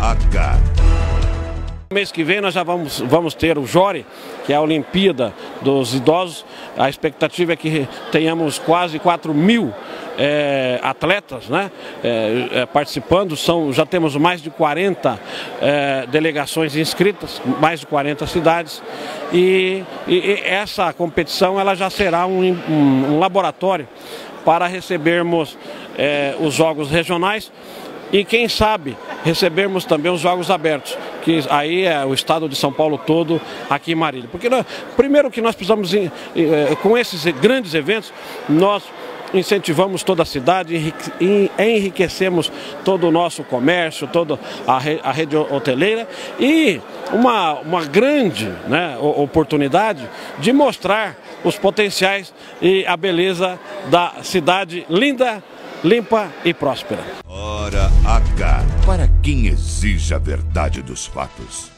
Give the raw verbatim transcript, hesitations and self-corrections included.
H. Mês que vem nós já vamos, vamos ter o Jore, que é a Olimpíada dos Idosos. A expectativa é que tenhamos quase quatro mil é, atletas, né, é, é, participando. São, já temos mais de quarenta é, delegações inscritas, mais de quarenta cidades. E, e, e essa competição ela já será um, um, um laboratório para recebermos é, os jogos regionais. E quem sabe recebermos também os jogos abertos, que aí é o estado de São Paulo todo, aqui em Marília. Porque nós, primeiro que nós precisamos, com esses grandes eventos, nós incentivamos toda a cidade, enriquecemos todo o nosso comércio, toda a rede, a rede hoteleira e uma, uma grande, né, oportunidade de mostrar os potenciais e a beleza da cidade linda, limpa e próspera. Hora H, para quem exige a verdade dos fatos.